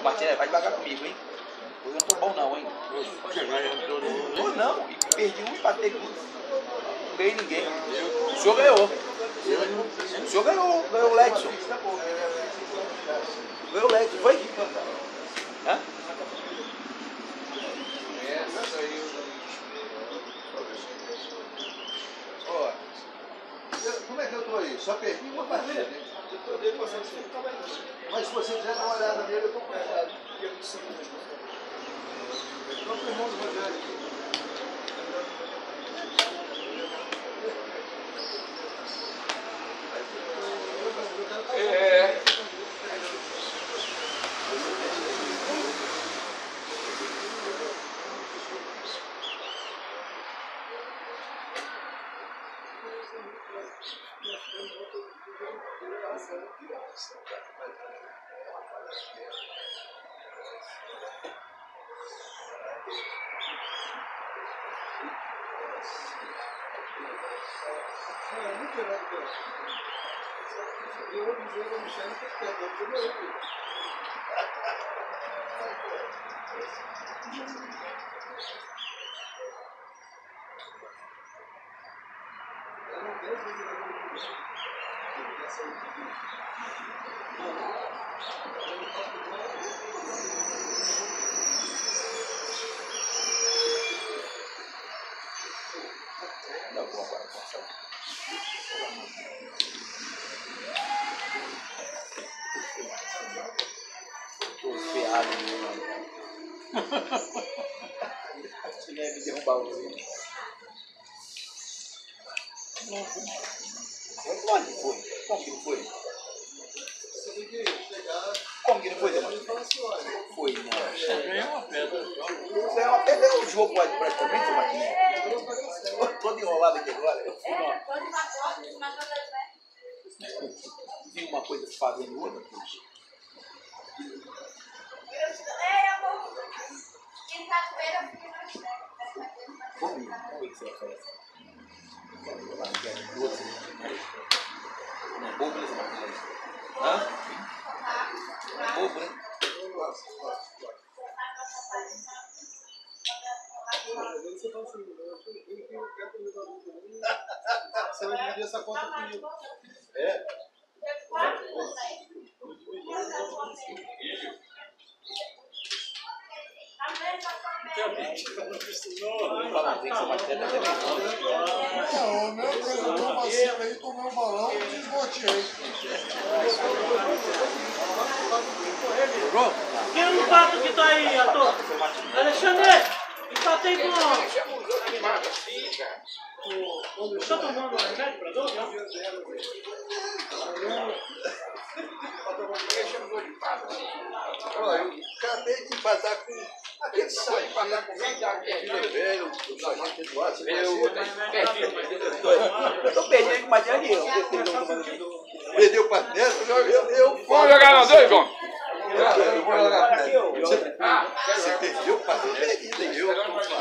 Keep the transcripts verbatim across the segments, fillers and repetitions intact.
Martinelli, vai devagar comigo, hein? Eu não tô bom não, hein? Tô não, e perdi um, empatei com um. Não ganhei ninguém. O senhor ganhou. O senhor ganhou, ganhou o Ledson. Ganhou o Ledson, foi? Hã? Ó, como é que eu tô aí? Só perdi uma partida. Mas se você quiser dar uma olhada nele, eu tô comprado. Então, o irmão do Rogério aqui. É. Tô ferrado, mano. Você deve derrubar o vídeo. Onde foi? Como que não foi? Como que não foi, Demar? Foi, não. Ganhou uma pedra. Isso é uma pedra, é um jogo praticamente, Martinelli. Todo enrolado aqui agora. Vi uma coisa fazendo outra. Vamos ver, vamos ver o que você vai fazer. Não é bobo, né, Martinelli? Hã? Não é bobo, né? Você vai dividir essa conta comigo. É? Não, o meu treinador vacilo aí, tomei um balão e desbotei. Quem é o pato que tá aí, ator? Alexandre, empatei com o... Tá tomando remédio pra dor? Olha, eu acabei de empatar com aquele sai, empatar com o velho, o sargento Eduardo, você Eu tô perdendo com o Martinelli. perdeu o parceiro, eu, eu, eu... Vamos jogar nós dois, João? Eu vou jogar com ele. Você perdeu o parceiro? Perdi, eu.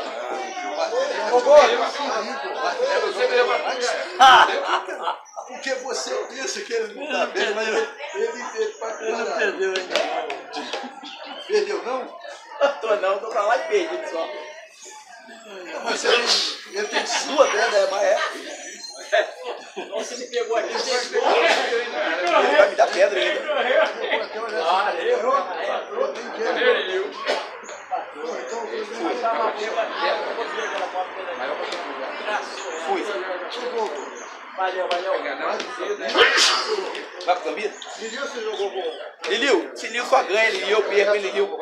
Porque você pensa que ele não tá bem, mas ele fez pra caralho. Perdeu ainda. Perdeu não? Tô não, tô pra lá e perdido só. Mas você tem, ele tem Duas pedras, mas é. Você me pegou aqui, você Ele vai me dar pedra ainda. Fui. Valeu, valeu. Vai pro Gambito? Liliu, você jogou bom? Liliu, se Liliu só ganha, Liliu, eu perco, hein, Liliu.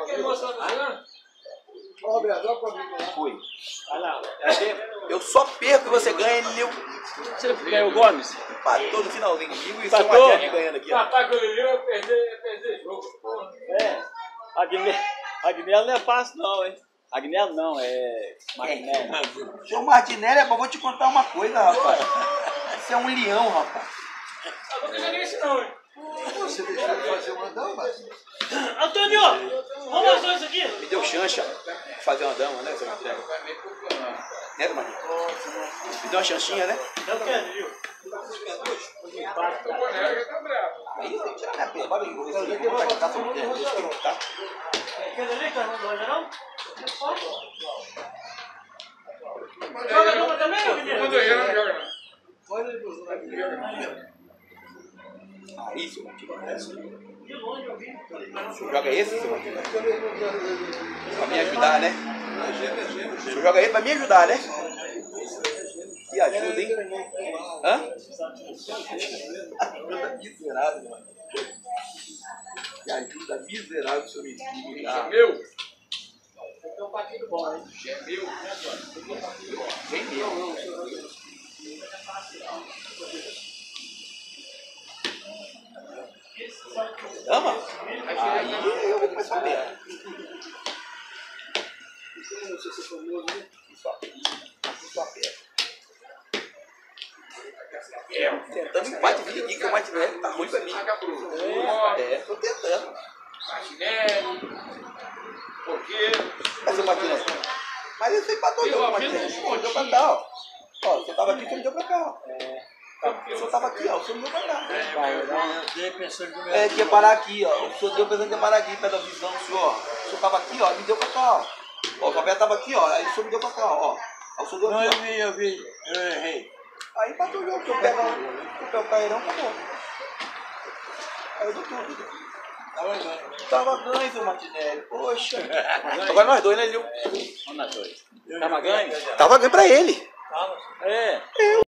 Ó, Roberto, dá pra mim lá. Fui. Eu só perco e você ganha, Liliu. Você ganhou o Gomes? Empatou no finalzinho comigo e Empatou? seu Martinelli ganhando aqui, ó. Empatar com o Liliu é perder, é perder jogo. É. Agnello, Agnello não é fácil não, hein? Agnello não, é Martinelli. Seu Martinelli, eu vou te contar uma coisa, rapaz. Você é um leão, rapaz. Eu não ganhei esse não, hein? Você deixou de fazer um andão, mas... Antônio, vamos fazer isso aqui? Me deu chancha de fazer uma dama, né, seu Martinelli? Né, Martinelli? Me deu uma chanchinha, né? Eu quero, viu? O Boné tá bravo. Aí, você vai na pé, bora aí, vou ver se ele vai ficar sobre o tá? Aquele ali, tá não vai não? Joga numa também, menino? Quando eu não joga, não. Aí, seu Martinho. O senhor joga esse, seu Martinho? Pra me ajudar, né? O senhor joga ele pra me ajudar, né? Que ajuda, hein? Hã? Ajuda miserável, mano. Que ajuda miserável, seu menino. É meu. Então, partido bom, hein? É meu. Vem meu. Ama? Aí eu vou começar a ler. Isso aqui. Isso aqui. Tentando empate, vi aqui que o Martinelli tá ruim pra mim. É, tô tentando. Martinelli. Porqueiro. Mas o Martinelli. Mas esse empatou o Martinelli. Você deu pra cá, ó. Ó, você tava aqui, você me deu pra cá, ó. O senhor tava aqui, ó. O senhor me deu pra cá. É, que ia parar aqui, ó. O senhor deu pensando que ia parar aqui, perto da visão do senhor, ó. O senhor tava aqui, ó, me deu pra cá, ó. Ó, o papel tava aqui, ó. Aí o senhor me deu pra cá, ó. Aí o senhor deu aqui, ó. Eu vi, eu vi. Eu errei. Aí empatou o jogo, se eu pegar o pé o cairão, acabou. Aí eu dou tudo. Tava ganho. Tava ganho, seu Martinelli. Poxa. Agora nós dois, né, Lil? Vamos nós dois. Tava ganho? Tava ganho pra ele. É.